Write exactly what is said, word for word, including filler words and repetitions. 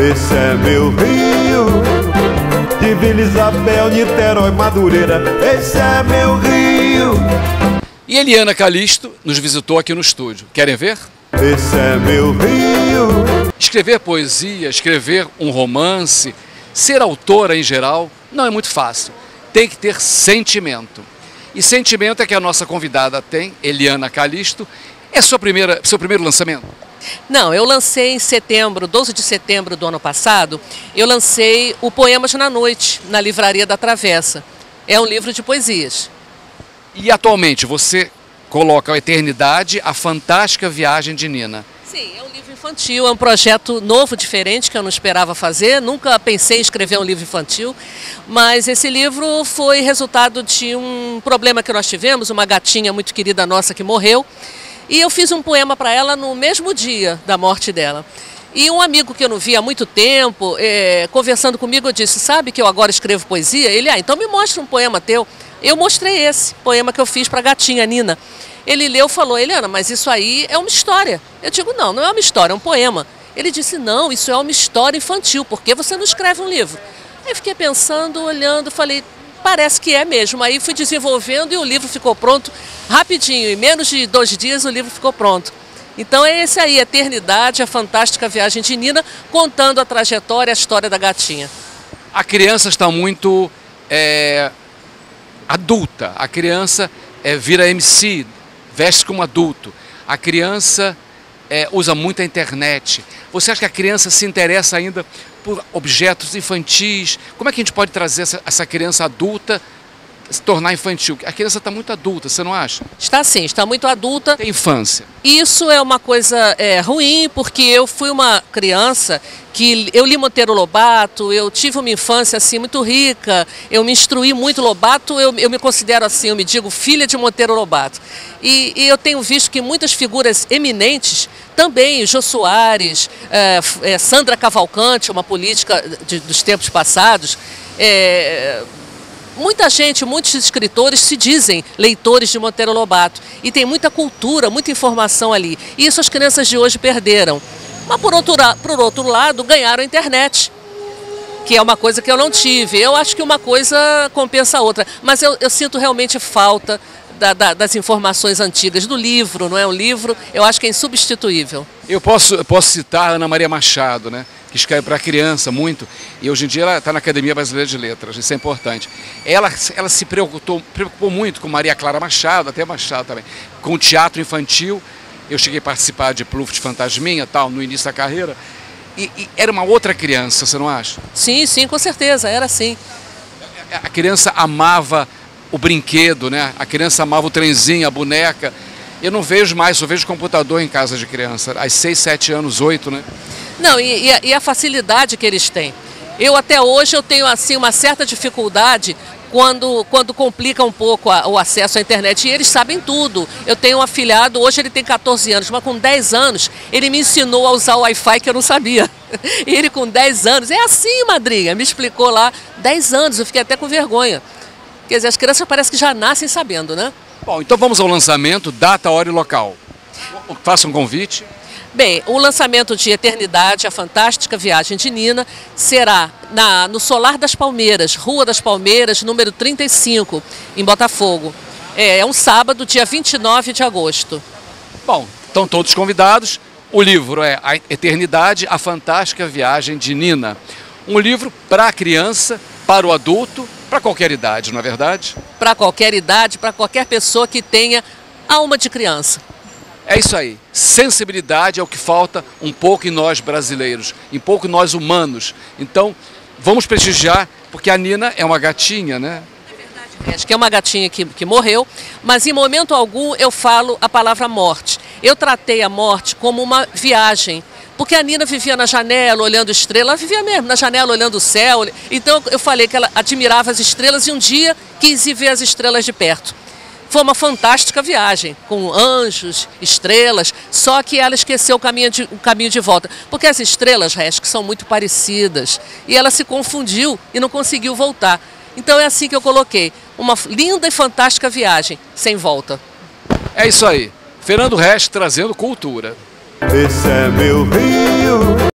Esse é meu Rio, de Vila Isabel, Niterói, Madureira. Esse é meu Rio. E Eliana Calixto nos visitou aqui no estúdio. Querem ver? Esse é meu Rio. Escrever poesia, escrever um romance, ser autora em geral, não é muito fácil. Tem que ter sentimento. E sentimento é que a nossa convidada tem, Eliana Calixto. É sua primeira, seu primeiro lançamento? Não, eu lancei em setembro, doze de setembro do ano passado, eu lancei o Poemas na Noite, na Livraria da Travessa. É um livro de poesias. E atualmente você coloca a Eternidade, a Fantástica Viagem de Nina. Sim, é um livro infantil, é um projeto novo, diferente, que eu não esperava fazer. Nunca pensei em escrever um livro infantil, mas esse livro foi resultado de um problema que nós tivemos, uma gatinha muito querida nossa que morreu. E eu fiz um poema para ela no mesmo dia da morte dela. E um amigo que eu não via há muito tempo, é, conversando comigo, eu disse, sabe que eu agora escrevo poesia? Ele, ah, então me mostra um poema teu. Eu mostrei esse poema que eu fiz para a gatinha Nina. Ele leu e falou, Eliana, mas isso aí é uma história. Eu digo, não, não é uma história, é um poema. Ele disse, não, isso é uma história infantil, por que você não escreve um livro? Aí eu fiquei pensando, olhando, falei, parece que é mesmo. Aí fui desenvolvendo e o livro ficou pronto rapidinho. Em menos de dois dias o livro ficou pronto. Então é esse aí, Eternidade, a Fantástica Viagem de Nina, contando a trajetória, a história da gatinha. A criança está muito é, adulta. A criança é, vira M C, veste como adulto. A criança é, usa muito a internet. Você acha que a criança se interessa ainda por objetos infantis? Como é que a gente pode trazer essa, essa criança adulta, se tornar infantil? A criança está muito adulta, você não acha? Está sim, está muito adulta. Tem infância. Isso é uma coisa é, ruim, porque eu fui uma criança que eu li Monteiro Lobato, eu tive uma infância assim muito rica, eu me instruí muito Lobato, eu, eu me considero assim, eu me digo filha de Monteiro Lobato. E, e eu tenho visto que muitas figuras eminentes, também Jô Soares, é, é, Sandra Cavalcante, uma política de, dos tempos passados, é, muita gente, muitos escritores se dizem leitores de Monteiro Lobato e tem muita cultura, muita informação ali. E isso as crianças de hoje perderam. Mas por outro, por outro lado, ganharam a internet, que é uma coisa que eu não tive. Eu acho que uma coisa compensa a outra, mas eu, eu sinto realmente falta da, da, das informações antigas, do livro, não é? O livro, eu acho que é insubstituível. Eu posso, eu posso citar a Ana Maria Machado, né? Que escreve para criança muito, e hoje em dia ela está na Academia Brasileira de Letras, isso é importante. Ela, ela se preocupou, preocupou muito com Maria Clara Machado, até Machado também, com o teatro infantil. Eu cheguei a participar de Pluft Fantasminha, tal, no início da carreira, e, e era uma outra criança, você não acha? Sim, sim, com certeza, era assim. A criança amava o brinquedo, né? A criança amava o trenzinho, a boneca. Eu não vejo mais, só vejo computador em casa de criança, às seis, sete anos, oito, né? Não, e, e, a, e a facilidade que eles têm. Eu até hoje eu tenho assim uma certa dificuldade quando, quando complica um pouco a, o acesso à internet. E eles sabem tudo. Eu tenho um afilhado, hoje ele tem quatorze anos, mas com dez anos ele me ensinou a usar o Wi-Fi que eu não sabia. E ele com dez anos, é assim, madrinha, me explicou lá, dez anos, eu fiquei até com vergonha. Quer dizer, as crianças parecem que já nascem sabendo, né? Bom, então vamos ao lançamento, data, hora e local. Faça um convite. Bem, o lançamento de Eternidade, a Fantástica Viagem de Nina, será na, no Solar das Palmeiras, Rua das Palmeiras, número trinta e cinco, em Botafogo. É, é um sábado, dia vinte e nove de agosto. Bom, estão todos convidados. O livro é A Eternidade, a Fantástica Viagem de Nina. Um livro para a criança, para o adulto, para qualquer idade, não é verdade? Para qualquer idade, para qualquer pessoa que tenha alma de criança. É isso aí. Sensibilidade é o que falta um pouco em nós brasileiros, um pouco em nós humanos. Então, vamos prestigiar, porque a Nina é uma gatinha, né? É verdade, acho que é uma gatinha que, que morreu, mas em momento algum eu falo a palavra morte. Eu tratei a morte como uma viagem, porque a Nina vivia na janela olhando estrelas, ela vivia mesmo na janela olhando o céu. Então eu falei que ela admirava as estrelas e um dia quis ir ver as estrelas de perto. Foi uma fantástica viagem, com anjos, estrelas, só que ela esqueceu o caminho de, o caminho de volta. Porque as estrelas, Resch, são muito parecidas, e ela se confundiu e não conseguiu voltar. Então é assim que eu coloquei, uma linda e fantástica viagem, sem volta. É isso aí, Fernando Resch trazendo cultura. Esse é meu Rio.